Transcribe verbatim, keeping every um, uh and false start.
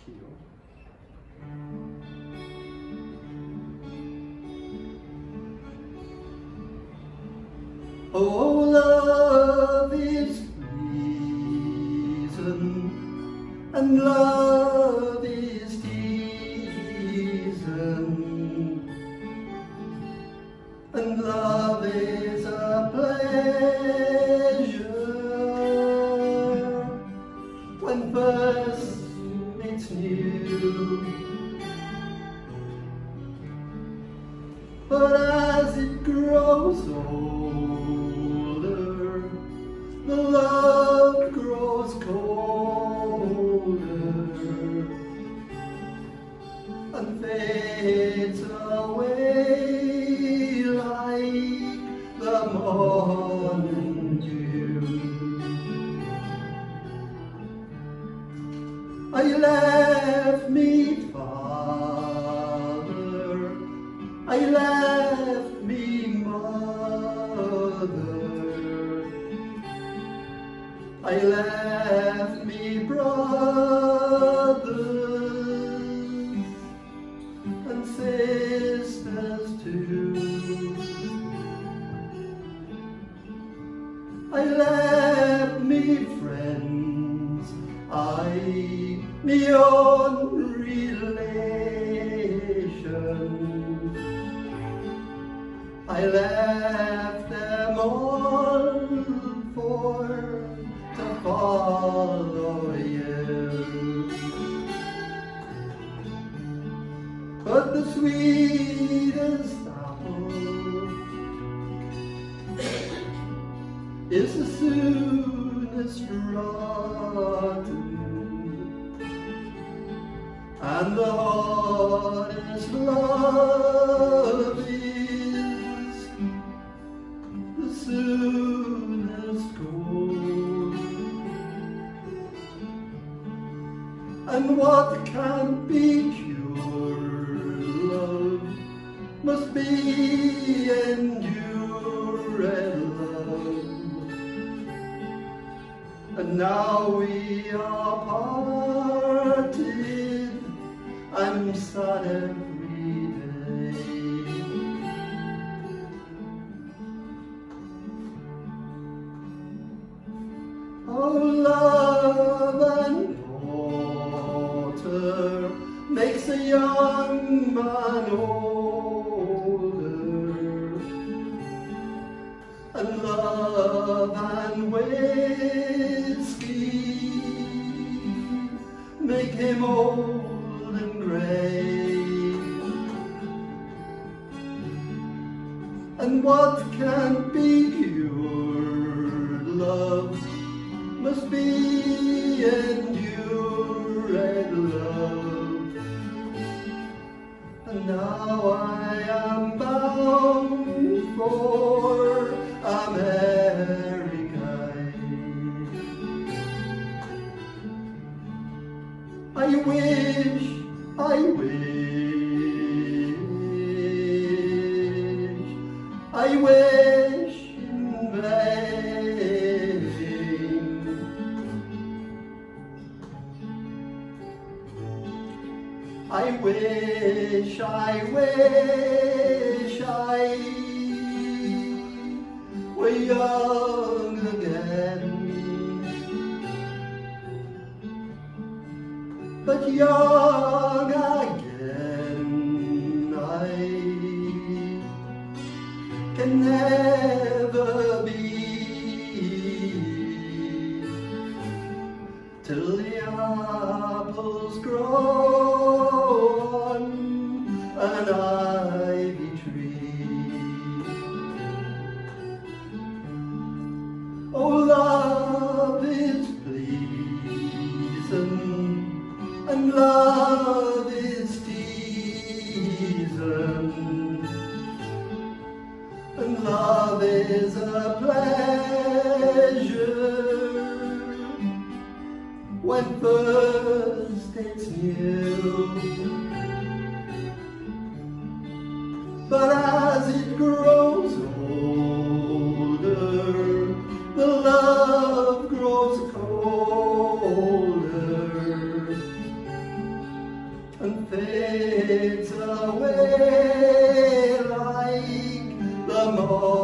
key요. Oh, love is reason, and love is reason, and love is a pleasure when first it's new. But as it grows older, the love grows colder and fades away like the morning dew. I left me father, I left me mother, I left me brothers and sisters too. I left me friends, I, me own relations. I left them all for to follow you. But the sweetest apple is the soonest rotten, and the hardest love is the soonest cold. And what can't be cured, love, must be endured, love. And now we are parted, I'm sad every day. Oh, love and water makes a young man older, and love and whiskey make him old and grey. And what can't be cured, love, must be endured, love. And now I am bound for America. I wish, I wish, I wish in vain. I wish, I wish I were young again. But young again I can never be, till the apples grow on an ivy tree. Oh, love is pleasing, and love is teasing, and love is a pleasure when first it's new. But as it grows older, the love grows colder and fades away like the morning.